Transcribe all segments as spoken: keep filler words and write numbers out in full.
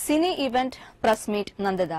Sini event press meet Nanditha.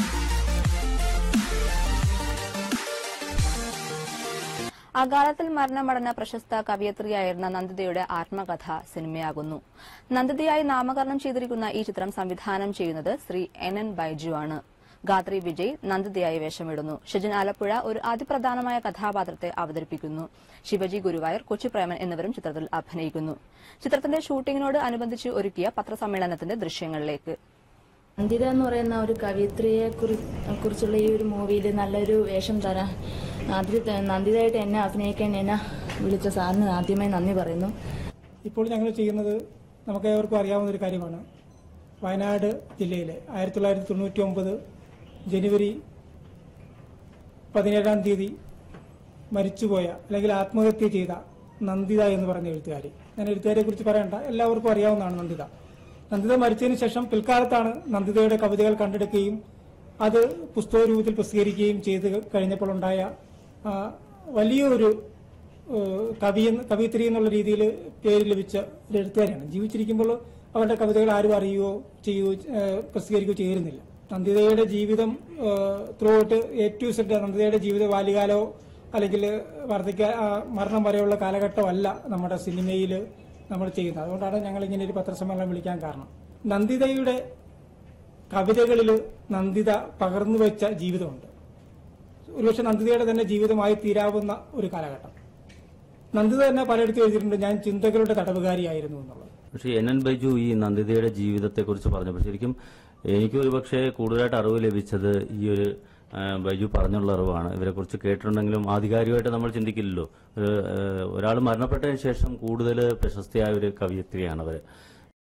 അകാലത്തിൽ മരണമടഞ്ഞ പ്രശസ്ത കവയിത്രിയായിരുന്ന നന്ദിതയുടെ ആത്മകഥ സിനിമയാകുന്നു. നന്ദിതയായി നാമകരണം ചെയ്തിരിക്കുന്ന ഈ ചിത്രം സംവിധാനം ചെയ്യുന്നത് ശ്രീ എൻ എൻ ബൈജു ആണ്. ഗാത്രി വിജയ് നന്ദിതയായി വേഷമിടുന്നു. ഷിജിൻ ആലപ്പുഴ ഒരു അതിപ്രധാനമായ കഥാപാത്രത്തെ അവതരിപ്പിക്കുന്നു. ശിവജി ഗുരുവായൂർ, കൊച്ചിപ്രേമൻ എന്നിവരും ചിത്രത്തിൽ അഭിനയിക്കുന്നു. ചിത്രത്തിന്റെ ഷൂട്ടിംഗിനോട് അനുബന്ധിച്ച് ഒരുക്കിയ പത്രസമ്മേളനത്തിന്റെ ദൃശ്യങ്ങളിലേക്ക്. നന്ദിത എന്ന് പറയുന്ന ഒരു കവയിത്രിയെ കുറിച്ചുള്ള ഈ ഒരു മൂവിയിൽ നല്ലൊരു വേഷം തരാൻ നന്ദിതയായിട്ട് എന്നെ അഭിനയിക്കാൻ എന്നെ വിളിച്ച സാറിന് ആദ്യമായി നന്ദി പറയുന്നു. ഇപ്പോൾ ഞങ്ങൾ ചെയ്യുന്നത് നമുക്ക് ഏവർക്കും അറിയാവുന്ന ഒരു കാര്യമാണ്. വയനാട് ജില്ലയിലെ ആയിരത്തി തൊള്ളായിരത്തി തൊണ്ണൂറ്റി ഒമ്പത് ജനുവരി പതിനേഴാം തീയതി മരിച്ചുപോയ അല്ലെങ്കിൽ ആത്മഹത്യ ചെയ്ത നന്ദിത എന്ന് പറഞ്ഞ എഴുത്തുകാരി. ഞാൻ എഴുത്തുകാരിയെ കുറിച്ച് പറയണ്ട, എല്ലാവർക്കും അറിയാവുന്നതാണ് നന്ദിത. നന്ദിത മരിച്ചതിന് ശേഷം പിൽക്കാലത്താണ് നന്ദിതയുടെ കവിതകൾ കണ്ടെടുക്കുകയും അത് പുസ്തക രൂപത്തിൽ പ്രസിദ്ധീകരിക്കുകയും ചെയ്ത് കഴിഞ്ഞപ്പോൾ ഉണ്ടായ വലിയൊരു കവി കവിത്രി എന്നുള്ള രീതിയിൽ പേര് ലഭിച്ച ഒരു എഴുത്തുകാരിയാണ്. ജീവിച്ചിരിക്കുമ്പോൾ അവരുടെ കവിതകൾ ആരും അറിയുകയോ ചെയ്യുകയോ പ്രസിദ്ധീകരിക്കുകയോ ചെയ്തിരുന്നില്ല. നന്ദിതയുടെ ജീവിതം throughout A to Z നന്ദിതയുടെ ജീവിത ബാല്യകാലോ അല്ലെങ്കിൽ വർദ്ധിക്ക മരണം വരെയുള്ള കാലഘട്ടമല്ല നമ്മുടെ സിനിമയിൽ നമ്മൾ ചെയ്യുന്നത്. അതുകൊണ്ടാണ് ഞങ്ങൾ ഇങ്ങനെ ഒരു പത്രസമ്മേളനം വിളിക്കാൻ കാരണം. നന്ദിതയുടെ കവിതകളിൽ നന്ദിത പകർന്നു വെച്ച ജീവിതമുണ്ട്. ഒരുപക്ഷെ നന്ദിതയുടെ തന്നെ ജീവിതമായി തീരാവുന്ന ഒരു കാലഘട്ടം. നന്ദിത തന്നെ പലയിടത്തും എഴുതിയിട്ടുണ്ട്, ഞാൻ ചിന്തകളുടെ തടവുകാരിയായിരുന്നു എന്നുള്ളത്. പക്ഷേ എൻ എൻ ബൈജു ഈ നന്ദിതയുടെ ജീവിതത്തെക്കുറിച്ച് പറഞ്ഞപ്പോൾ ശരിക്കും എനിക്ക് ഒരുപക്ഷെ കൂടുതലായിട്ട് അറിവ് ലഭിച്ചത് ഈ ഒരു ബൈജു പറഞ്ഞുള്ള അറിവാണ്. ഇവരെക്കുറിച്ച് കേട്ടിട്ടുണ്ടെങ്കിലും ആധികാരികമായിട്ട് നമ്മൾ ചിന്തിക്കില്ലല്ലോ. ഒരു ഒരാൾ മരണപ്പെട്ടതിന് ശേഷം കൂടുതൽ പ്രശസ്തിയായ ഒരു കവയിത്രിയാണ് അവർ.